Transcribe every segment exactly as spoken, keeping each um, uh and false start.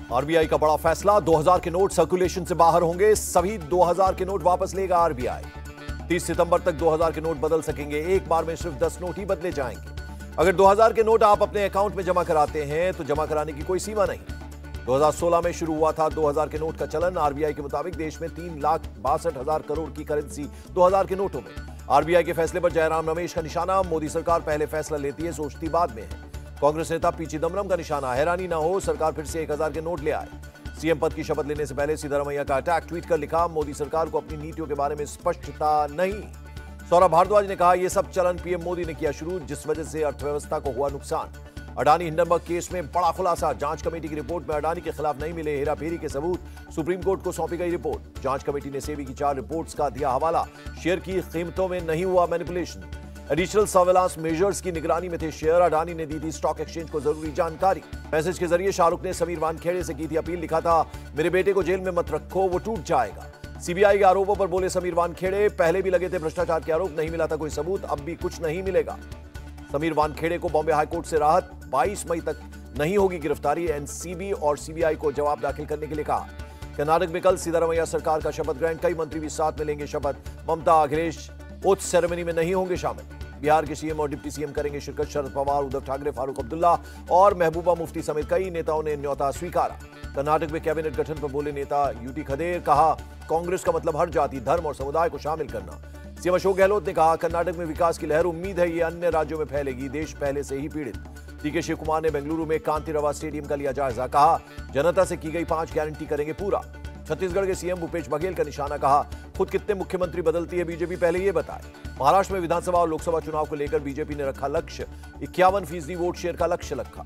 RBI का बड़ा फैसला, दो हज़ार के नोट सर्कुलेशन से बाहर होंगे। सभी दो हज़ार के नोट वापस लेगा आरबीआई। तीस सितंबर तक दो हज़ार के नोट बदल सकेंगे। एक बार में सिर्फ दस नोट ही बदले जाएंगे। अगर दो हज़ार के नोट आप अपने अकाउंट में जमा कराते हैं तो जमा कराने की कोई सीमा नहीं। दो हज़ार सोलह में शुरू हुआ था दो हज़ार के नोट का चलन। आरबीआई के मुताबिक देश में तीन लाख बासठ हजार करोड़ की करेंसी दो हज़ार के नोटों में। आरबीआई के फैसले पर जयराम रमेश का निशाना। मोदी सरकार पहले फैसला लेती है, सोचती बाद में है। कांग्रेस नेता पी चिदम्बरम का निशाना। हैरानी ना हो सरकार फिर से एक हजार के नोट ले आए। सीएम पद की शपथ लेने से पहले सिद्धारमैया का अटैक। ट्वीट कर लिखा, मोदी सरकार को अपनी नीतियों के बारे में स्पष्टता नहीं। सौरभ भारद्वाज ने कहा, यह सब चलन पीएम मोदी ने किया शुरू, जिस वजह से अर्थव्यवस्था को हुआ नुकसान। अडानी हिंडनबर्ग केस में बड़ा खुलासा। जांच कमेटी की रिपोर्ट में अडानी के खिलाफ नहीं मिले हेराफेरी के सबूत। सुप्रीम कोर्ट को सौंपी गई रिपोर्ट। जांच कमेटी ने सेबी की चार रिपोर्ट्स का दिया हवाला। शेयर की कीमतों में नहीं हुआ मैनिपुलेशन। एडिशनल सर्वेलांस मेजर्स की निगरानी में थे शेयर। अडानी ने दी थी स्टॉक एक्सचेंज को जरूरी जानकारी। मैसेज के जरिए शाहरुख ने समीर वानखेड़े से की थी अपील। लिखा था, मेरे बेटे को जेल में मत रखो, वो टूट जाएगा। सीबीआई के आरोपों पर बोले समीर वानखेड़े, पहले भी लगे थे भ्रष्टाचार के आरोप, नहीं मिला था कोई सबूत, अब भी कुछ नहीं मिलेगा। समीर वानखेड़े को बॉम्बे हाईकोर्ट से राहत। बाईस मई तक नहीं होगी गिरफ्तारी। एनसीबी और सीबीआई को जवाब दाखिल करने के लिए कहा। कर्नाटक में कल सिद्धारमैया सरकार का शपथ ग्रहण। कई मंत्री भी साथ में लेंगे शपथ। ममता, अखिलेश ओथ सेरेमनी में नहीं होंगे शामिल। बिहार के सीएम और डिप्टी सीएम करेंगे शिरकत। शरद पवार, उद्धव ठाकरे, फारूक अब्दुल्ला और महबूबा मुफ्ती समेत कई नेताओं ने न्योता स्वीकारा। कर्नाटक में कैबिनेट गठन पर बोले नेता यूटी खदेर। कहा, कांग्रेस का मतलब हर जाति, धर्म और समुदाय को शामिल करना। सीएम अशोक गहलोत ने कहा, कर्नाटक में विकास की लहर, उम्मीद है ये अन्य राज्यों में फैलेगी, देश पहले से ही पीड़ित। डीके शिव कुमार ने बेंगलुरु में कांतिरवा स्टेडियम का लिया जायजा। कहा, जनता से की गई पांच गारंटी करेंगे पूरा। छत्तीसगढ़ के सीएम भूपेश बघेल का निशाना। कहा, खुद कितने मुख्यमंत्री बदलती है बीजेपी, पहले ये बताए। महाराष्ट्र में विधानसभा और लोकसभा चुनाव को लेकर बीजेपी ने रखा लक्ष्य, इक्यावन फीसदी वोट शेयर का लक्ष्य रखा।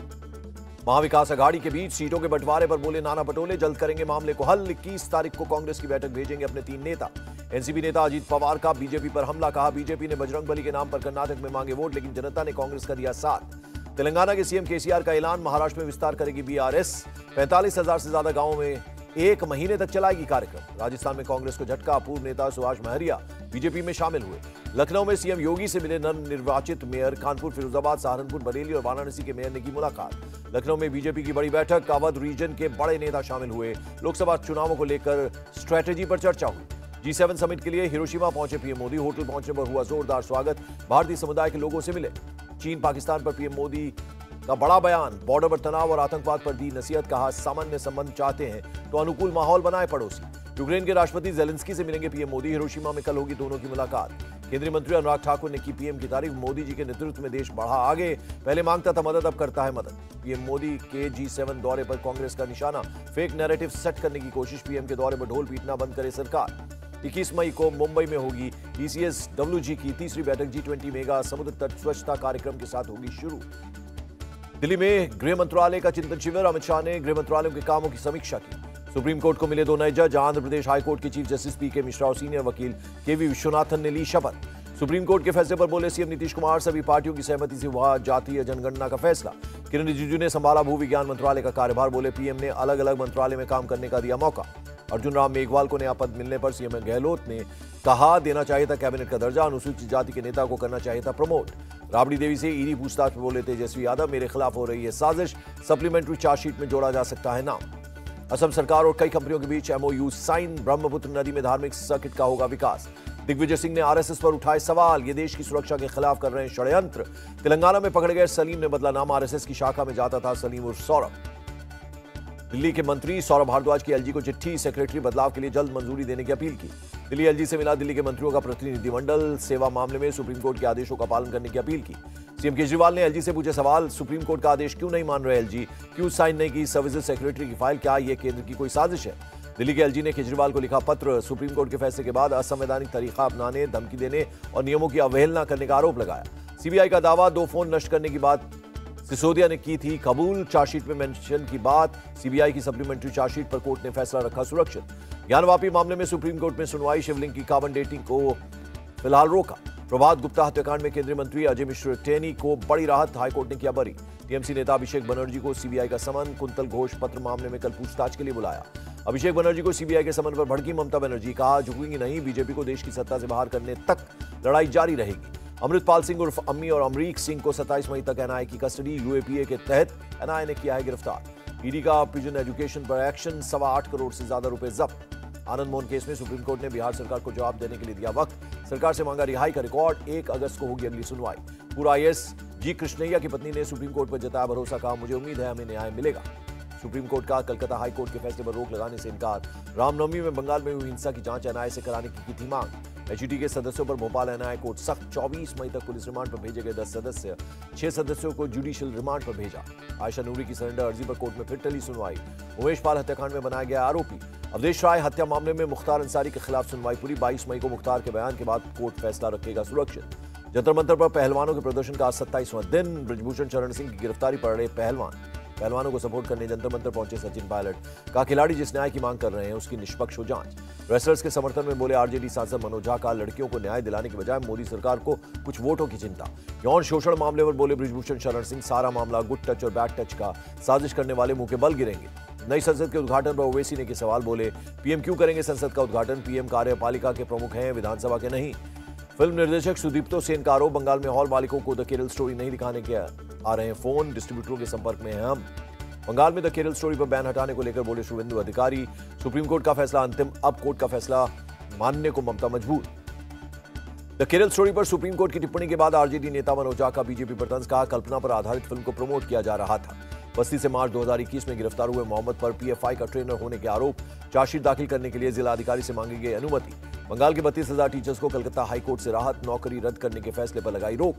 महाविकास अघाड़ी के बीच सीटों के बंटवारे पर बोले नाना पटोले, जल्द करेंगे मामले को हल। इक्कीस तारीख को कांग्रेस की बैठक भेजेंगे अपने तीन नेता। एनसीपी नेता अजीत पवार का बीजेपी पर हमला। कहा, बीजेपी ने बजरंगबली के नाम पर कर्नाटक में मांगे वोट, लेकिन जनता ने कांग्रेस का दिया साथ। तेलंगाना के सीएम केसीआर का ऐलान, महाराष्ट्र में विस्तार करेगी बीआरएस। पैंतालीस हजार से ज्यादा गांवों में एक महीने तक चलाएगी कार्यक्रम। राजस्थान में कांग्रेस को झटका। पूर्व नेता सुभाष महरिया बीजेपी में शामिल हुए। लखनऊ में सीएम योगी से मिले नवनिर्वाचित मेयर। कानपुर, फिरोजाबाद, सहारनपुर, बरेली और वाराणसी के मेयर ने की मुलाकात। लखनऊ में बीजेपी की बड़ी बैठक। अवध रीजन के बड़े नेता शामिल हुए। लोकसभा चुनावों को लेकर स्ट्रैटेजी पर चर्चा हुई। जी सेवन समिट के लिए हिरोशिमा पहुंचे पीएम मोदी। होटल पहुंचने पर हुआ जोरदार स्वागत। भारतीय समुदाय के लोगों से मिले। चीन, पाकिस्तान पर पीएम मोदी का बड़ा बयान। बॉर्डर पर तनाव और आतंकवाद पर दी नसीहत। कहा, सामान्य संबंध चाहते हैं तो अनुकूल माहौल बनाए पड़ोसी। यूक्रेन के राष्ट्रपति जेलेंस्की से मिलेंगे पीएम मोदी। हिरोशिमा में कल होगी दोनों की मुलाकात। केंद्रीय मंत्री अनुराग ठाकुर ने की पीएम की तारीफ। मोदी जी के नेतृत्व में देश बढ़ा आगे, पहले मांगता था मदद, अब करता है मदद। पीएम मोदी के जी सेवन दौरे पर कांग्रेस का निशाना। फेक नैरेटिव सेट करने की कोशिश। पीएम के दौरे पर ढोल पीटना बंद करे सरकार। इक्कीस मई को मुंबई में होगी ईसीएस डब्ल्यूजी की तीसरी बैठक। जी ट्वेंटी मेगा समुद्र तट स्वच्छता कार्यक्रम के साथ होगी शुरू। दिल्ली में गृह मंत्रालय का चिंतन शिविर। अमित शाह ने गृह मंत्रालय के कामों की समीक्षा की। सुप्रीम कोर्ट को मिले दो नए जज। आंध्र प्रदेश हाईकोर्ट के chief justice P K Mishra और सीनियर वकील के वी विश्वनाथन ने ली शपथ। सुप्रीम कोर्ट के फैसले पर बोले सीएम नीतीश कुमार, सभी पार्टियों की सहमति से हुआ जातीय जनगणना का फैसला। किरण रिजिजू ने संभाला भू विज्ञान मंत्रालय का कार्यभार। बोले पीएम ने अलग अलग मंत्रालय में काम करने का दिया मौका। अर्जुन राम मेघवाल को नया पद मिलने पर सीएम गहलोत ने कहा, देना चाहिए था कैबिनेट का दर्जा। अनुसूचित जाति के नेता को करना चाहिए था प्रमोट। राबड़ी देवी से ईडी पूछताछ में बोले तेजस्वी यादव, मेरे खिलाफ हो रही है साजिश, सप्लीमेंट्री चार्जशीट में जोड़ा जा सकता है नाम। असम सरकार और कई कंपनियों के बीच एमओयू साइन। ब्रह्मपुत्र नदी में धार्मिक सर्किट का होगा विकास। दिग्विजय सिंह ने आरएसएस पर उठाए सवाल, ये देश की सुरक्षा के खिलाफ कर रहे हैं षड्यंत्र। तेलंगाना में पकड़े गए सलीम ने बदला नाम। आरएसएस की शाखा में जाता था सलीम उर्फ सौरभ। दिल्ली के मंत्री सौरभ भारद्वाज की एलजी को चिट्ठी। सेक्रेटरी बदलाव के लिए जल्द मंजूरी देने की अपील की। दिल्ली एलजी से मिला दिल्ली के मंत्रियों का प्रतिनिधिमंडल। सेवा मामले में सुप्रीम कोर्ट के आदेशों का पालन करने की अपील की। सीएम केजरीवाल ने एलजी से पूछे सवाल, सुप्रीम कोर्ट का आदेश क्यों नहीं मान रहे एलजी, क्यों साइन नहीं की सर्विसेज सेक्रेटरी की फाइल, क्या यह केंद्र की कोई साजिश है। दिल्ली के एलजी ने केजरीवाल को लिखा पत्र। सुप्रीम कोर्ट के फैसले के बाद असंवैधानिक तरीका अपनाने, धमकी देने और नियमों की अवहेलना करने का आरोप लगाया। सीबीआई का दावा, दो फोन नष्ट करने की बात सिसोदिया ने की थी कबूल। चार्जशीट में मेंशन की बात। सीबीआई की सप्लीमेंट्री चार्जशीट पर कोर्ट ने फैसला रखा सुरक्षित। ज्ञानवापी मामले में सुप्रीम कोर्ट में सुनवाई। शिवलिंग की कार्बन डेटिंग को फिलहाल रोका। प्रभात गुप्ता हत्याकांड में केंद्रीय मंत्री अजय मिश्र टेनी को बड़ी राहत। हाईकोर्ट ने किया बरी। टीएमसी नेता अभिषेक बनर्जी को सीबीआई का समन। कुंतल घोष पत्र मामले में कल पूछताछ के लिए बुलाया। अभिषेक बनर्जी को सीबीआई के समन पर भड़की ममता बनर्जी। कहा, झुकेंगी नहीं, बीजेपी को देश की सत्ता से बाहर करने तक लड़ाई जारी रहेगी। अमृतपाल सिंह उर्फ अम्मी और अमरीक सिंह को सत्ताईस मई तक एनआईए की कस्टडी। यूएपीए के तहत एनआईए ने किया है गिरफ्तार। ईडी का पिजन एजुकेशन पर एक्शन, सवा आठ करोड़ से ज्यादा रुपए जब्त। आनंद मोहन केस में सुप्रीम कोर्ट ने बिहार सरकार को जवाब देने के लिए दिया वक्त। सरकार से मांगा रिहाई का रिकॉर्ड। एक अगस्त को होगी अगली सुनवाई। पूर्व आई ए एस जी कृष्णैया की पत्नी ने सुप्रीम कोर्ट पर जताया भरोसा, कहा मुझे उम्मीद है हमें न्याय मिलेगा। सुप्रीम कोर्ट का कलकत्ता हाई कोर्ट के फैसले पर रोक लगाने से इनकार। रामनवमी में बंगाल में हुई हिंसा की जांच एन आई ए से कराने की, की थी मांग। एच ई टी के सदस्यों पर Bhopal N I A court सख्त। चौबीस मई तक पुलिस रिमांड पर भेजे गए दस सदस्य, छह सदस्यों को जुडिशियल रिमांड पर भेजा। आयशा नूरी की सरेंडर अर्जी पर कोर्ट में फिर टली सुनवाई। उमेश पाल हत्याकांड में बनाया गया आरोपी। अवधेश राय हत्या मामले में मुख्तार अंसारी के खिलाफ सुनवाई पूरी। बाईस मई को मुख्तार के बयान के बाद कोर्ट फैसला रखेगा सुरक्षित। जंतर मंतर पर पहलवानों के प्रदर्शन का आज सत्ताईसवां दिन। ब्रजभूषण शरण सिंह की गिरफ्तारी पर अड़े पहलवान। पहलवानों को सपोर्ट करने जंतर मंतर पहुंचे सचिन पायलट। कहा खिलाड़ी जिस न्याय की मांग कर रहे हैं उसकी निष्पक्ष हो जांच। रेसलर्स के समर्थन में बोले आरजेडी सांसद मनोज झा। का लड़कियों को न्याय दिलाने के बजाय मोदी सरकार को कुछ वोटों की चिंता। यौन शोषण मामले पर बोले ब्रजभूषण शरण सिंह, सारा मामला गुड टच और बैड टच का, साजिश करने वाले मुंह के बल गिरेंगे। नई संसद के उद्घाटन पर ओवैसी ने के सवाल, बोले पीएम क्यों करेंगे संसद का उद्घाटन, पीएम कार्यपालिका के प्रमुख हैं, विधानसभा के नहीं। फिल्म निर्देशक सुदीप्तो सेन का आरोप, बंगाल में हॉल मालिकों को द केरल स्टोरी नहीं दिखाने के आ रहे हैं फोन, डिस्ट्रीब्यूटरों के संपर्क में हैं हम। बंगाल में द केरल स्टोरी पर बैन हटाने को लेकर बोले शुभेंदु अधिकारी। सुप्रीम कोर्ट का फैसला अंतिम, अब कोर्ट का फैसला मानने को ममता मजबूर। द केरल स्टोरी पर सुप्रीम कोर्ट की टिप्पणी के बाद आरजेडी नेता मनोज झा का बीजेपी पर तंज। कहा कल्पना पर आधारित फिल्म को प्रमोट किया जा रहा था। बस्ती से मार्च दो हज़ार इक्कीस में गिरफ्तार हुए मोहम्मद पर पीएफआई का ट्रेनर होने के आरोप। चार्जशीट दाखिल करने के लिए जिला अधिकारी से मांगी गई अनुमति। बंगाल के बत्तीस हजार टीचर्स को कलकत्ता हाईकोर्ट से राहत, नौकरी रद्द करने के फैसले पर लगाई रोक।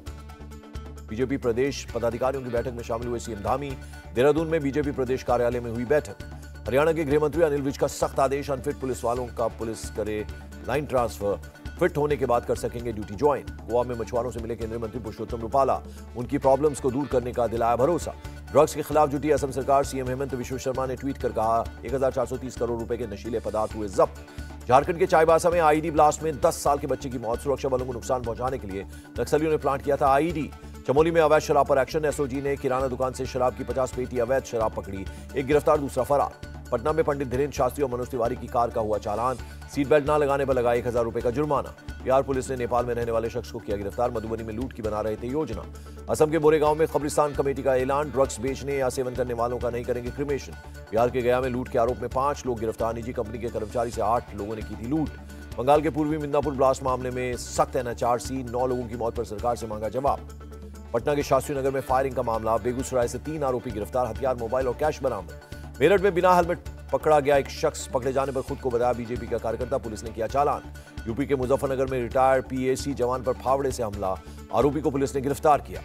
बीजेपी प्रदेश पदाधिकारियों की बैठक में शामिल हुए सीएम धामी। देहरादून में बीजेपी प्रदेश कार्यालय में हुई बैठक। हरियाणा के गृह मंत्री अनिल विज का सख्त आदेश, अनफिट पुलिस वालों का पुलिस करे लाइन ट्रांसफर, फिट होने के बाद कर सकेंगे ड्यूटी ज्वाइन। गोवा में मछुआरों से मिले केंद्रीय मंत्री पुरुषोत्तम रूपाला, उनकी प्रॉब्लम्स को दूर करने का दिलाया भरोसा। ड्रग्स के खिलाफ जुटी असम सरकार, सीएम हेमंत विश्व शर्मा ने ट्वीट कर कहा एक हजार चार सौ तीस करोड़ रुपए के नशीले पदार्थ हुए जब्त। झारखंड के चाईबासा में आईईडी ब्लास्ट में दस साल के बच्चे की मौत। सुरक्षा बलों को नुकसान पहुंचाने के लिए नक्सलियों ने प्लांट किया था आईईडी। चमोली में अवैध शराब पर एक्शन, एसओजी ने किराना दुकान से शराब की पचास पेटी अवैध शराब पकड़ी, एक गिरफ्तार दूसरा फरार। पटना में पंडित धीरेन्द्र शास्त्री और मनोज तिवारी की कार का हुआ चालान, सीट बेल्ट न लगाने पर लगा एक हजार रुपए का जुर्माना। बिहार पुलिस ने नेपाल में रहने वाले शख्स को किया गिरफ्तार, मधुबनी में लूट की बना रहे थे योजना। असम के बोरेगांव में कब्रिस्तान कमेटी का ऐलान, ड्रग्स बेचने या सेवन करने वालों का नहीं करेंगे क्रिमेशन। बिहार के गया में लूट के आरोप में पांच लोग गिरफ्तार, निजी कंपनी के कर्मचारी से आठ लोगों ने की थी लूट। बंगाल के पूर्वी मिदनापुर ब्लास्ट मामले में सख्त एनएचआरसी, नौ लोगों की मौत पर सरकार से मांगा जवाब। पटना के शास्त्री नगर में फायरिंग का मामला, बेगूसराय से तीन आरोपी गिरफ्तार, हथियार, मोबाइल और कैश बरामद। मेरठ में बिना हेलमेट पकड़ा गया एक शख्स, पकड़े जाने पर खुद को बताया बीजेपी का कार्यकर्ता, पुलिस ने किया चालान। यूपी के मुजफ्फरनगर में रिटायर्ड पीएसी जवान पर फावड़े से हमला, आरोपी को पुलिस ने गिरफ्तार किया।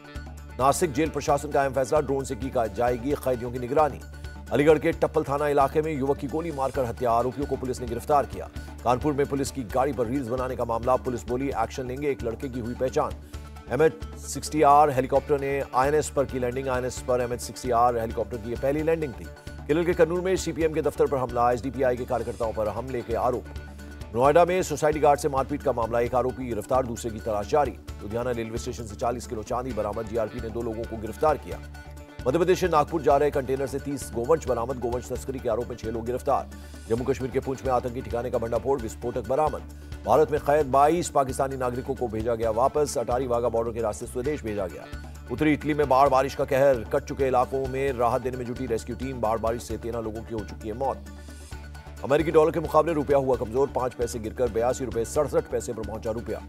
नासिक जेल प्रशासन का अहम फैसला, ड्रोन से की जाएगी कैदियों की निगरानी। अलीगढ़ के टप्पल थाना इलाके में युवक की गोली मारकर हत्या, आरोपियों को पुलिस ने गिरफ्तार किया। कानपुर में पुलिस की गाड़ी पर रील्स बनाने का मामला, पुलिस बोली एक्शन लेंगे, एक लड़के की हुई पहचान। M H sixty R helicopter ने आईएनएस पर की लैंडिंग, आईएनएस पर M H sixty R helicopter की यह पहली लैंडिंग थी। केरल के कन्नूर में सीपीएम के दफ्तर पर हमला, एसडीपीआई के कार्यकर्ताओं पर हमले के आरोप। नोएडा में सोसाइटी गार्ड से मारपीट का मामला, एक आरोपी गिरफ्तार, दूसरे की तलाश जारी। लुधियाना रेलवे स्टेशन से चालीस किलो चांदी बरामद, जीआरपी ने दो लोगों को गिरफ्तार किया। मध्य प्रदेश से नागपुर जा रहे कंटेनर से तीस गोवंश बरामद, गोवंश तस्करी के आरोप में छह लोग गिरफ्तार। जम्मू कश्मीर के पुंछ में आतंकी ठिकाने का भंडाफोड़, विस्फोटक बरामद। भारत में कैद बाईस पाकिस्तानी नागरिकों को भेजा गया वापस, अटारी वाघा बॉर्डर के रास्ते स्वदेश भेजा गया। उत्तरी इटली में बाढ़ बारिश का कहर, कट चुके इलाकों में राहत देने में जुटी रेस्क्यू टीम, बाढ़ बारिश से तेरह लोगों की हो चुकी है मौत। अमेरिकी डॉलर के मुकाबले रुपया हुआ कमजोर, पांच पैसे गिरकर बयासी रुपए सड़सठ पैसे पर पहुंचा रुपया।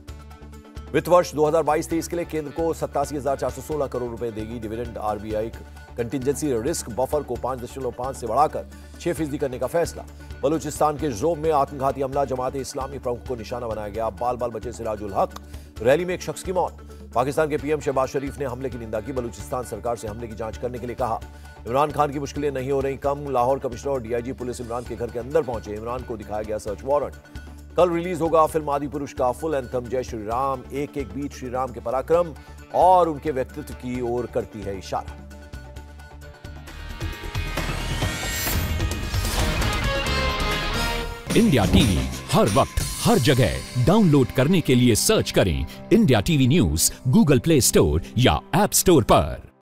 वित्त वर्ष दो हज़ार बाईस तेईस के लिए केंद्र को सत्तासी हजार चार सौ सोलह करोड़ रुपए देगी dividend. RBI contingency risk buffer को पांच दशमलव पांच से बढ़ाकर छह फीसदी करने का फैसला। बलूचिस्तान के जोम में आत्मघाती हमला, जमाते इस्लामी प्रमुख को निशाना बनाया गया, बाल बाल बचे सिराजुल हक। रैली में एक शख्स की मौत। पाकिस्तान के पीएम शहबाज शरीफ ने हमले की निंदा की, बलूचिस्तान सरकार से हमले की जांच करने के लिए कहा। इमरान खान की मुश्किलें नहीं हो रही कम, लाहौर कमिश्नर और डीआईजी पुलिस इमरान के घर के अंदर पहुंचे, इमरान को दिखाया गया सर्च वारंट। कल रिलीज होगा फिल्म आदि पुरुष का फुल एंथम, जय श्री राम, एक एक बीट श्री राम के पराक्रम और उनके व्यक्तित्व की ओर करती है इशारा। इंडिया टीवी हर वक्त हर जगह डाउनलोड करने के लिए सर्च करें India TV news Google play store या ऐप स्टोर पर।